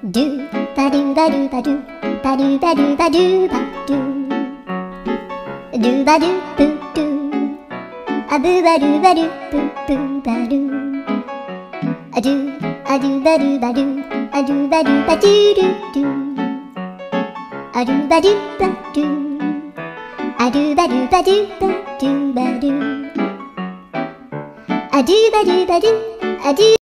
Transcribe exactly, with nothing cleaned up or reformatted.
ドゥバドゥバドゥバドゥバドゥバドゥバドゥバドゥドゥバドゥブドゥアブバドゥバドゥブブバドゥアドゥアドゥバドゥバドゥアドゥバドゥバドゥドゥドゥアドゥバドゥバドゥアドゥバドゥバドゥバドゥバドゥアドゥバドゥバドゥアドゥ